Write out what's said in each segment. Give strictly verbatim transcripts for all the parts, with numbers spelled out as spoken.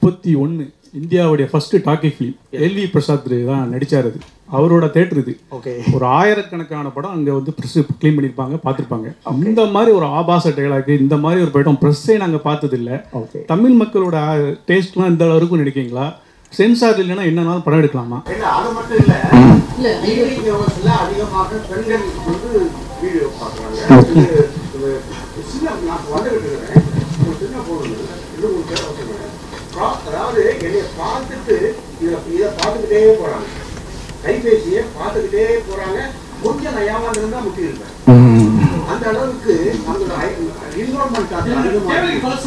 முப்பத்தி ஒன்று இந்தியாவுடைய first talkie film L V Prasad தான் நடிச்சார். அது அவரோட தேட்டர். இது ஓகே. ஒரு ஆயிரக்கணக்கான படம் அங்கே வந்து ப்ரெஸ் க்ளீன் பண்ணியிருப்பாங்க, பார்த்துருப்பாங்க. இந்த மாதிரி ஒரு ஆபாச டைலாக், இந்த மாதிரி ஒரு படம் ப்ரெஸ்ஸே நாங்கள் பார்த்ததில்லை. ஓகே. தமிழ் மக்களோட டேஸ்ட்லாம் இந்த அளவுக்கு நினைக்கிறீங்களா? சென்சார் இல்லைன்னா என்னன்னாலும் படம் எடுக்கலாமா? அது மட்டும் இல்லை, அதிகமாக பெண்கள் வந்து வீடியோ பார்க்குறாங்க. சின்ன நான் வந்துகிட்டு இருக்கிறேன், ஒரு சின்ன பொண்ணு இது ஒரு அதாவது என்னைய பார்த்துட்டு இதை இதை பார்த்துக்கிட்டே போகிறாங்க, கைபேசியை பார்த்துக்கிட்டே போகிறாங்க. கொஞ்சம் நான் ஏமாந்துருந்தா முட்டி இருப்பேன். அந்த அளவுக்கு நம்மளோட இன்வால்மெண்ட் அது அதிகமாக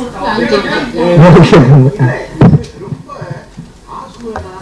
ரொம்ப ஆசுவரான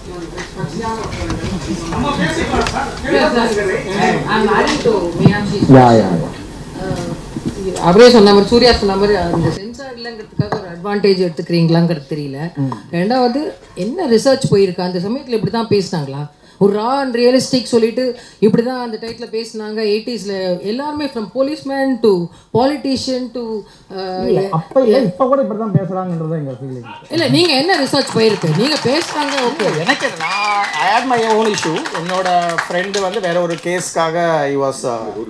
அவரே சொன்ன மாதிரி, சூர்யா சொன்ன மாதிரி அந்த சென்சார் இல்லைங்கிறதுக்காக ஒரு அட்வான்டேஜ் எடுத்துக்கிறீங்களாங்கிறது தெரியல. ரெண்டாவது என்ன ரிசர்ச் போயிருக்கா? அந்த சமயத்தில் இப்படி தான் பேசினாங்களா? ஒரு ரா அண்ட் ரியலிஸ்டிக் சொல்லிட்டு இப்படி தான் அந்த டைட்டில் பேசினாங்க. எயிட்டிஸில் எல்லாருமே from policeman to politician to அப்போ இல்லை இப்போ கூட இப்படி தான் பேசுகிறாங்கன்றது எங்கள் ஃபீலிங். இல்லை, நீங்கள் என்ன ரிசர்ச் போயிருக்கு? நீங்கள் பேசுகிறாங்க. ஓகே, எனக்கு நான் I hate my own issue. என்னோட ஃப்ரெண்டு வந்து வேற ஒரு கேஸ்க்காக ஐ வாஸ்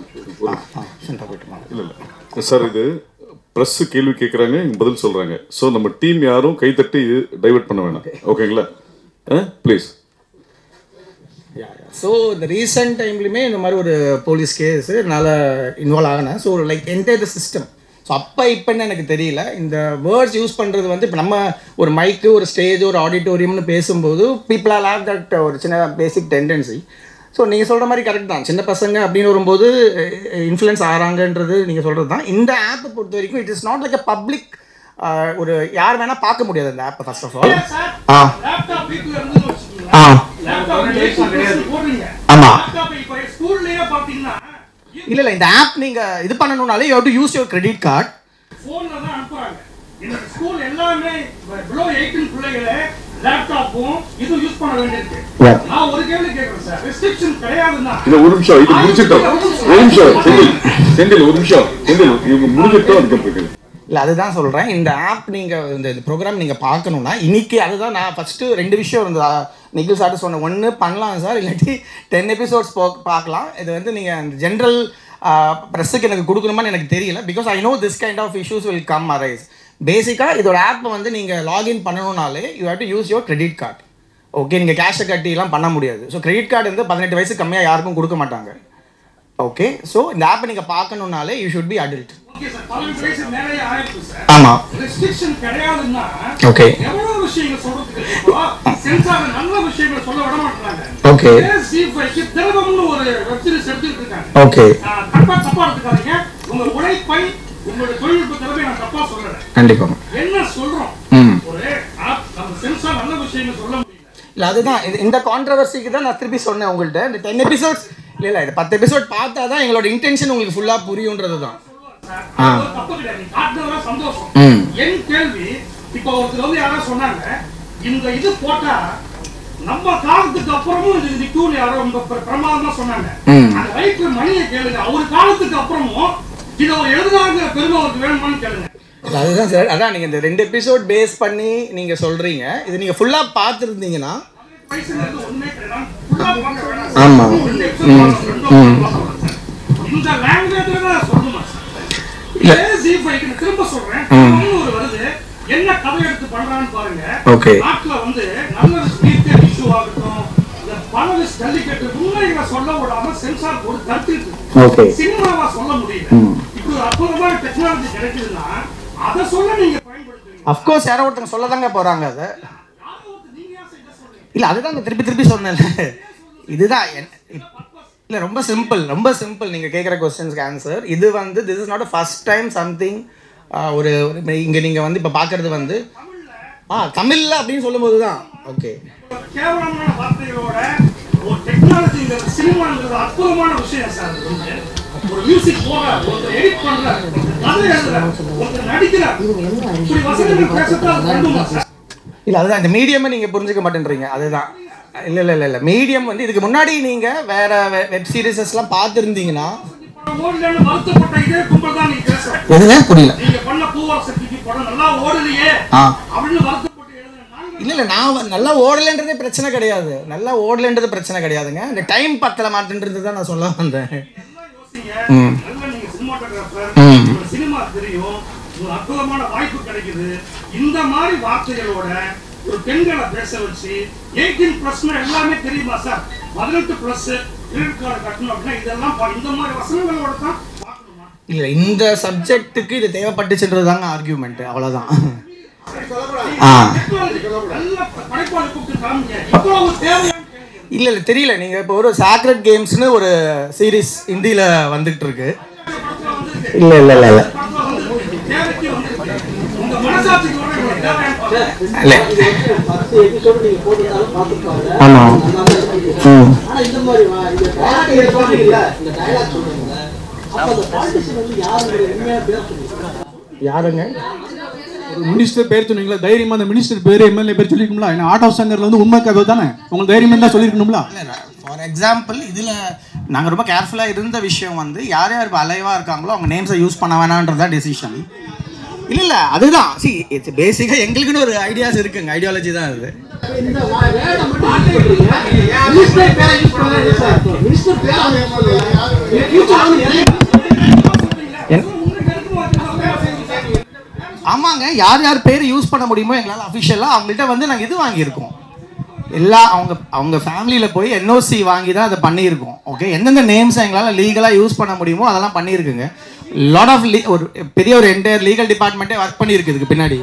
இல்லை இல்லை சார், இது ப்ரெஸ் கேள்வி கேட்குறாங்க, இங்கே பதில் சொல்கிறாங்க. ஸோ நம்ம டீம் யாரும் கைத்தட்டி டைவர்ட் பண்ண வேணாம். ஓகேங்களா? ப்ளீஸ். ஸோ இந்த ரீசெண்ட் டைம்லையுமே இந்த மாதிரி ஒரு போலீஸ் கேஸு என்னால் இன்வால்வ் ஆகினேன். So like entire the system. So அப்போ இப்போன்னு எனக்கு தெரியல. இந்த வேர்ட்ஸ் யூஸ் பண்ணுறது வந்து இப்போ நம்ம ஒரு மைக்கு, ஒரு ஸ்டேஜ், ஒரு ஆடிட்டோரியம்னு பேசும்போது பீப்புள் ஆல் ஹேவ் தட் ஒரு சின்ன பேசிக் டெண்டன்சி. ஸோ நீங்கள் சொல்கிற மாதிரி கரெக்ட் தான். சின்ன பசங்க அப்படின்னு வரும்போது இன்ஃப்ளூயன்ஸ் ஆகிறாங்கன்றது நீங்கள் சொல்கிறது தான். இந்த ஆப்பை பொறுத்த வரைக்கும் it is not like a public. ஒரு யார் வேணால் பார்க்க முடியாது இந்த ஆப்பை. ஃபர்ஸ்ட் ஆஃப் ஆல் ஆ ஆ ஆமாம். இல்லை இல்லை, இந்த ஆப் நீங்கள் இது பண்ணணும்னாலே you have to use your credit card. ஃபோனில் தான் அனுப்புகிறாங்க. இந்த ஸ்கூல் எல்லாமே பிலோ எயிட்டீன் பிள்ளைகளை லேப்டாப்பும் இது யூஸ் பண்ண வேண்டியிருக்கு. நான் ஒரு கேள்வி கேட்குறேன் சார், ரெஸ்ட்ரிக்ஷன் கிடையாதுன்னா இல்லை, ஒரு நிமிஷம் இது முடிச்சிட்டோம். ஒரு நிமிஷம் செந்தில் செந்தில் ஒரு நிமிஷம் செந்தில் இவங்க முடிஞ்சிட்டோம். அதுக்கப்புறம் இல்லை, அதுதான் சொல்கிறேன். இந்த ஆப் நீங்கள் இந்த ப்ரோக்ராம் நீங்கள் பார்க்கணுன்னா இன்றைக்கி அதுதான் நான் ஃபஸ்ட்டு ரெண்டு விஷயம் இருந்தது நிகில் சார்ட்டு சொன்னேன். ஒன்று பண்ணலாம் சார், இல்லாட்டி டென் எபிசோட்ஸ் போ பார்க்கலாம். இது வந்து நீங்கள் அந்த ஜென்ரல் ப்ரெஸ்ஸுக்கு எனக்கு கொடுக்கணுமான்னு எனக்கு தெரியல. Because I know this kind of issues will come arise. பேசிக்காக இதோட ஆப்பை வந்து நீங்கள் லாகின் பண்ணணுன்னாலே you have to use your credit card. Okay, நீங்கள் கேஷை கட்டிலாம் பண்ண முடியாது. ஸோ கிரெடிட் கார்டு வந்து பதினெட்டு வயசு கம்மியாக யாருக்கும் கொடுக்க மாட்டாங்க. ஓகே, ஸோ இந்த ஆப்பை நீங்கள் பார்க்கணுன்னாலே யூ ஷுட் பி அடல்ட். ஆமாம். ரெஸ்ட்ரிக்ஷன் கிடையாதுன்னா ஓகே எவ்வளவு விஷயங்கள் சொல்றதுக்கு சென்சார் நல்ல விஷயங்கள் சொல்ல விட மாட்டாங்க. ஓகே, சி5க்கு திலகம்னு ஒரு வெப் சீரிஸ் எடுத்துட்டு இருக்காங்க. ஓகே, தப்பா தப்பா எடுத்துக்காதீங்க. உங்க உழைப்பை, உங்களுடைய தொழில்நுட்ப திறமை நான் தப்பா சொல்றேன். கண்டிப்பாக என்ன சொல்றோம், ம் ஒரு ஆப் நம்ம சென்சார் நல்ல விஷயங்கள் சொல்ல முடியல. இல்லை, அதுதான் இந்த கான்ட்ரவர்சிக்கு தான் நான் திருப்பி சொன்னேன் உங்கள்கிட்ட. இந்த டென் எபிசோட்ஸ் இல்லை இல்லை இது பத்து எபிசோட் பார்த்தா தான் எங்களோட இன்டென்ஷன் உங்களுக்கு ஃபுல்லாக புரியுன்றது தான். தப்பு கிடையாது, காட்டுறதுல சந்தோஷம். என் கேள்வி, இப்போ ஒருத்தர் வந்து யாரோ சொன்னாங்க, இந்த இது போட்டா நம்ம காலத்துக்கு அப்புறமும் இது நிற்கும் யாரோ ரொம்ப பிரமாதமா சொன்னாங்க. அந்த வயிற்று மணியை கேளுங்க, அவரு காலத்துக்கு அப்புறமும் இதை எழுதுனாங்க பெருமை அவருக்கு வேணுமான்னு கேளுங்க. அதுதான் சார், அதான் நீங்கள் இந்த ரெண்டு எபிசோட் பேஸ் பண்ணி நீங்கள் சொல்கிறீங்க. இது நீங்கள் ஃபுல்லாக பார்த்துருந்தீங்கன்னா ஆமாம் இந்த லாங்குவேஜ்ல தான் சொல்லணும். திரும்ப சொல்றேன், வருது என்ன கதை எடுத்து பண்றான்னு பாருங்க. நாட்டுல வந்து நல்ல ஸ்பீக்கர் இஷ்யூ ஆகட்டும், பல ஜல்லிக்கட்டு உண்மைகளை சொல்ல விடாம சென்சார் போர்டு தடுத்துட்டு சினிமாவா சொல்ல முடியல. இப்படி ஒரு அற்புதமான டெக்னாலஜி கிடைக்குதுன்னா அதை சொல்ல நீங்க பயன்படுத்துவீங்க. அஃப்கோர்ஸ் யாரோ ஒருத்தங்க சொல்ல தாங்க போறாங்க. அதை இல்லை, அதுதான் திருப்பி திருப்பி சொன்னேன். இதுதான் இல்லை, ரொம்ப சிம்பிள், ரொம்ப சிம்பிள். நீங்கள் கேட்குற கொஸ்டின்ஸ்க்கு ஆன்சர் இது வந்து this is not a first time something. ஒரு இங்கே நீங்கள் வந்து இப்போ பார்க்குறது வந்து ஆ தமிழில் அப்படின்னு சொல்லும்போது தான் ஓகே. கேவலமான வார்த்தைகளோட ஒரு டெக்னாலஜிங்கிறது சினிமாங்கிறது அற்புதமான விஷயம் சார். ஒரு மியூசிக் போடுற, ஒரு எடிட் பண்ணுற, கதை எழுதுற, ஒரு நடிக்கிற, இப்படி வசதிகள் பேசுறது. இல்லை, அதுதான் இந்த மீடியமை நீங்கள் புரிஞ்சுக்க மாட்டேன்றீங்க. அதுதான் இல்லை இல்லை இல்லை இல்லை மீடியம் வந்து இதுக்கு முன்னாடி நீங்கள் வேறு வெப் சீரிஸஸ்லாம் பார்த்துருந்தீங்கன்னா எதுங்க புரியல. இல்லை இல்லை நான் நல்லா ஓடலைன்றதே பிரச்சனை கிடையாது, நல்லா ஓடலைன்றது பிரச்சனை கிடையாதுங்க. இந்த டைம் பத்தல மாட்டேன்றது தான் நான் சொல்ல வந்தேன். சினிமா தெரியும், ஒரு அற்புதமான வாய்ப்பு கிடைக்குது. இந்த மாதிரி வார்த்தைகளோட ஒரு பெண்களை பேச வச்சு எயிட்டீன் பிளஸ் எல்லாமே தெரியுமா சார், பதினெட்டு பிளஸ் கிரெடிட் கார்டு கட்டணும் அப்படின்னா இதெல்லாம் இந்த மாதிரி வசனங்களோட தான் பார்க்கணுமா? இல்லை, இந்த சப்ஜெக்ட்டுக்கு இது தேவைப்பட்டுச்சுன்றது தாங்க ஆர்கியூமெண்ட், அவ்வளோதான். இல்லை இல்லை தெரியல. நீங்கள் இப்போ ஒரு சாக்ரெட் கேம்ஸ்னு ஒரு சீரீஸ் ஹிந்தியில் வந்துகிட்டு இருக்கு. இல்லை இல்லை இல்லை இல்லை ஆமாம். யாருங்க ஒரு மினிஸ்டர் பேர் சொன்னீங்களா, தைரியமா அந்த மினிஸ்டர் பேர் எம்எல்ஏ பேர் சொல்லிருக்கணும்ல. ஏன்னா ஆர்ட் ஆஃப் சங்கர்ல வந்து உண்மை கதை தானே, உங்களுக்கு தைரியமா தான் சொல்லிருக்கணும்ல. ஃபார் எக்ஸாம்பிள் இதில் நாங்கள் ரொம்ப கேர்ஃபுல்லாக இருந்த விஷயம் வந்து யார் யார் இப்போ அலைவாக இருக்காங்களோ அவங்க நேம்ஸை யூஸ் பண்ண வேணான்றதான் டெசிஷன். இல்லை இல்லை அதுதான் சி இட்ஸ் பேசிக்காக எங்களுக்குன்னு ஒரு ஐடியாஸ் இருக்குங்க, ஐடியாலஜி தான் அது. ஆமாங்க, யார் யார் பேர் யூஸ் பண்ண முடியுமோ எங்களால் அஃபிஷியலாக அவங்கள்ட்ட வந்து நாங்கள் இது வாங்கியிருக்கோம். எல்லா அவங்க அவங்க ஃபேமிலியில் போய் என்ஓசி வாங்கி தான் அதை பண்ணியிருக்கோம். ஓகே, எந்தெந்த நேம்ஸ் எங்களால் லீகலாக யூஸ் பண்ண முடியுமோ அதெல்லாம் பண்ணியிருக்குங்க. லாட் ஆஃப் ஒரு பெரிய ஒரு என்டையர் லீகல் டிபார்ட்மெண்ட்டே ஒர்க் பண்ணியிருக்குதுக்கு பின்னாடி.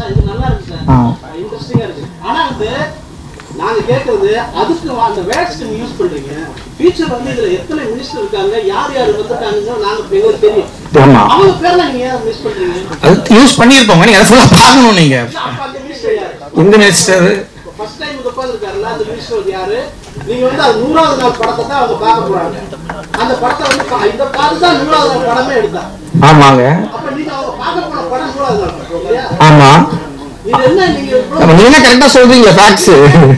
நாங்க கேக்குறது அதுக்கு அந்த வேர்ட்ஸ் நீங்க யூஸ் பண்றீங்க. ஃபியூச்சர் வந்து இதுல எத்தனை மினிஸ்டர் இருக்காங்க, யார் யார் வந்துட்டாங்கன்னு நாங்க எங்களுக்கு தெரியும். ஆமா, அவங்க பேர்ல நீங்க ஏன் மிஸ் பண்றீங்க? அது யூஸ் பண்ணிருப்போங்க, நீங்க அத ஃபுல்லா பார்க்கணும். நீங்க அந்த மினிஸ்டர் யாரு? இந்த மினிஸ்டர் ஃபர்ஸ்ட் டைம் உட்கார்ந்திருக்காருல அந்த மினிஸ்டர் யாரு? நீங்க வந்து அது நூறாவது நாள் படத்தை தான் அவங்க பார்க்க போறாங்க. அந்த படத்தை வந்து இந்த பார்த்து தான் நூறாவது நாள் படமே எடுத்தாங்க. ஆமாங்க. அப்ப நீங்க அவங்க பார்க்க போற படம் நூறாவது நாள் இல்லையா? ஆமா. இது என்ன நீங்க நீங்க கரெக்டா சொல்றீங்க ஃபேக்ட்ஸ்.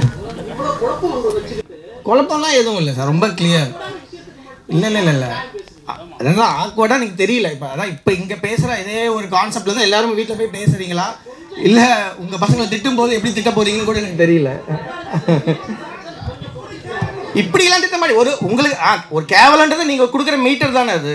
குழப்பம்லாம் எதுவும் இல்லை சார், ரொம்ப கிளியர். இல்லை இல்லை இல்லை இல்லை அதான் ஆக்வர்டாக எனக்கு தெரியல. இப்போ அதான் இப்போ இங்கே பேசுகிற இதே ஒரு கான்செப்டில் தான் எல்லாரும் வீட்டில் போய் பேசுகிறீங்களா, இல்லை உங்கள் பசங்களை திட்டும் போது எப்படி திட்ட போகிறீங்கன்னு கூட எனக்கு தெரியல. இப்படிலாம் திட்ட மாதிரி ஒரு உங்களுக்கு ஒரு கேவலன்றது நீங்கள் கொடுக்குற மீட்டர் தானே அது.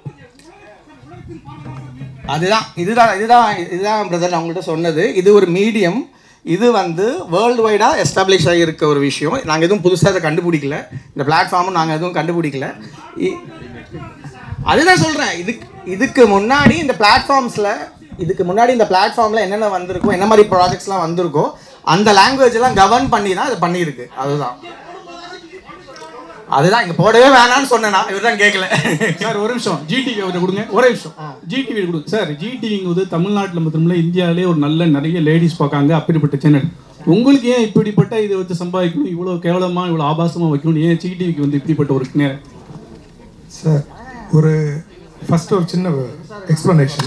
அதுதான் இதுதான் இதுதான் இதுதான் பிரதர் நான் உங்கள்கிட்ட சொன்னது. இது ஒரு மீடியம், இது வந்து வேர்ல்டு வைடாக எஸ்டாப்ளிஷ் ஆகியிருக்க ஒரு விஷயம். நாங்கள் எதுவும் புதுசாக அதை கண்டுபிடிக்கல, இந்த பிளாட்ஃபார்மும் நாங்கள் எதுவும் கண்டுபிடிக்கல. அதுதான் சொல்கிறேன், இதுக்கு இதுக்கு முன்னாடி இந்த பிளாட்ஃபார்ம்ஸில் இதுக்கு முன்னாடி இந்த பிளாட்ஃபார்மில் என்னென்ன வந்திருக்கோ, என்ன மாதிரி ப்ராஜெக்ட்ஸ்லாம் வந்திருக்கோ அந்த லாங்குவேஜ் எல்லாம் கவர்ன் பண்ணி தான் அது பண்ணியிருக்கு. அதுதான் அதுதான் இங்கே போடவே வேணான்னு சொன்னேன்னா இவர் தான் கேட்கல. சார் ஒரு நிமிஷம் ஜிடிவி கொடுங்க, ஒரே நிமிஷம் ஜிடிவி கொடுங்க சார். ஜிடிவிங்க வந்து தமிழ்நாட்டில் மட்டுமில்ல இந்தியாவிலே ஒரு நல்ல நிறைய லேடிஸ் பார்க்காங்க, அப்படிப்பட்ட சேனல். உங்களுக்கு ஏன் இப்படிப்பட்ட இதை வச்சு சம்பாதிக்கணும், இவ்வளோ கேவலமாக இவ்வளோ ஆபாசமாக வைக்கணும், ஏன் ஜிடிவிக்கு வந்து இப்படிப்பட்ட ஒரு நேரம்? சார் ஒரு ஃபர்ஸ்ட் ஒரு சின்ன எக்ஸ்பிளனேஷன்.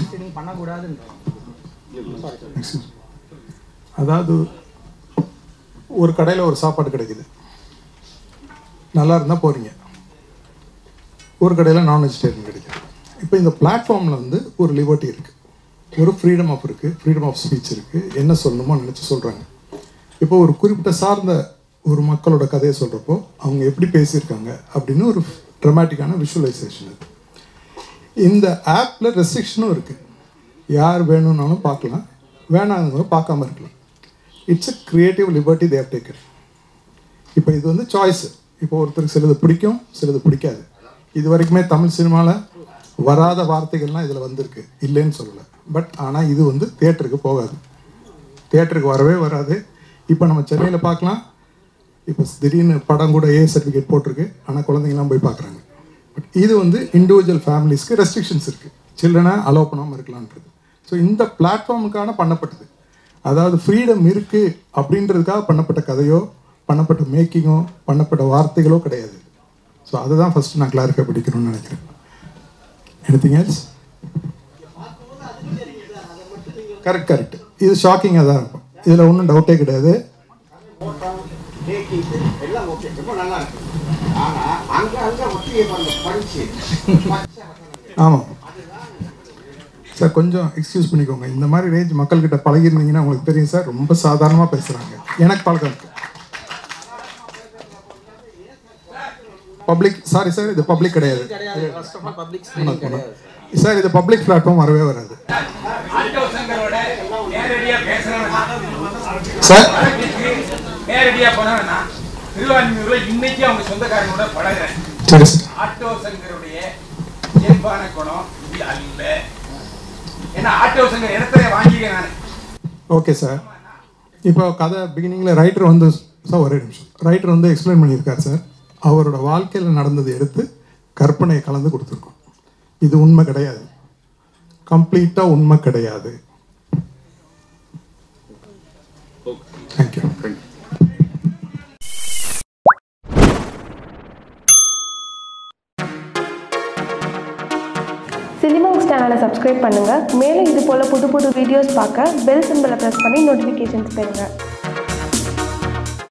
அதாவது ஒரு கடையில் ஒரு சாப்பாடு கிடைக்குது, நல்லா இருந்தால் போகிறீங்க. ஒரு கடையில் நான் வெஜிடேரியன் கிடைக்கும். இப்போ இந்த பிளாட்ஃபார்மில் வந்து ஒரு லிபர்ட்டி இருக்குது, ஒரு ஃப்ரீடம் ஆஃப் இருக்குது, ஃப்ரீடம் ஆஃப் ஸ்பீச் இருக்குது, என்ன சொல்லணுமோ நினச்சி சொல்கிறாங்க. இப்போ ஒரு குறிப்பிட்ட சார்ந்த ஒரு மக்களோட கதையை சொல்கிறப்போ அவங்க எப்படி பேசியிருக்காங்க அப்படின்னு ஒரு ட்ரமாட்டிக்கான விஷுவலைசேஷன் இருக்குது. இந்த ஆப்பில் ரெஸ்ட்ரிக்ஷனும் இருக்குது, யார் வேணும்னாலும் பார்க்கலாம், வேணாங்கிறவங்க பார்க்காம இருக்கலாம். It's a creative liberty they have taken. இப்போ இது வந்து சாய்ஸு. இப்போ ஒருத்தருக்கு சிலது பிடிக்கும், சிலது பிடிக்காது. இது வரைக்குமே தமிழ் சினிமாவில் வராத வார்த்தைகள்லாம் இதில் வந்திருக்கு, இல்லைன்னு சொல்லலை. பட் ஆனால் இது வந்து தியேட்டருக்கு போகாது, தியேட்டருக்கு வரவே வராது. இப்போ நம்ம சென்னையில் பார்க்கலாம், இப்போ திடீர்னு படம் கூட ஏ சர்டிஃபிகேட் போட்டிருக்கு, ஆனால் குழந்தைங்களாம் போய் பார்க்குறாங்க. பட் இது வந்து இண்டிவிஜுவல் ஃபேமிலிஸ்க்கு ரெஸ்ட்ரிக்ஷன்ஸ் இருக்குது, சில்ட்ரனை அலோவ் பண்ணாமல் இருக்கலான்றது. ஸோ இந்த பிளாட்ஃபார்முக்கான பண்ணப்பட்டது. அதாவது ஃப்ரீடம் இருக்குது அப்படின்றதுக்காக பண்ணப்பட்ட கதையோ பண்ணப்பட்ட மேக்கிங்கோ பண்ணப்பட்ட வார்த்தைகளோ கிடையாது. ஸோ அதுதான் ஃபஸ்ட்டு நான் கிளாரிஃபை பண்ணிக்கணும்னு நினைக்கிறேன். Anything else? கரெக்ட் கரெக்ட் இது ஷாக்கிங்காக தான் இருக்கும், இதில் ஒன்றும் டவுட்டே கிடையாது. ஆமாம் சார் கொஞ்சம் எக்ஸ்கியூஸ் பண்ணிக்கோங்க. இந்த மாதிரி ரேஞ்ச் மக்கள்கிட்ட பழகிருந்தீங்கன்னா உங்களுக்கு தெரியும் சார், ரொம்ப சாதாரணமாக பேசுகிறாங்க. எனக்கு பழக்கம் இருக்கு. பப்ளிக் சாரி சார், இது பப்ளிக் கிடையாது சார், இது பப்ளிக் பிளாட்ஃபார்ம் வரவே வராது சார். நேரடியா போனா திருவான்மியூர்ல இன்னைக்கு அவங்க சொந்தக்காரங்களோட பழகிறேன். சரி சார். ஆட்டோ சங்கருடைய இயல்பான குணம் இது அல்ல. ஏன்னா ஆட்டோ சங்கர் இடத்துல வாங்கிக்க நான். Okay sir. இப்போ கதை பிகினிங்கில் ரைட்டர் வந்து சார் ஒரே நிமிஷம் ரைட்டர் வந்து எக்ஸ்பிளைன் பண்ணியிருக்கார் சார். அவரோட வாழ்க்கையில் நடந்ததை எடுத்து கற்பனையை கலந்து கொடுத்துருக்கோம். இது உண்மை கிடையாது, கம்ப்ளீட்டாக உண்மை கிடையாது. தேங்க்யூ. சினிமாஸ் சேனலை சப்ஸ்கிரைப் பண்ணுங்கள். மேலும் இது போல் புது புது வீடியோஸ் பார்க்க பெல் சிம்பலை ப்ரெஸ் பண்ணி நோட்டிஃபிகேஷன்ஸ் பெறுங்க.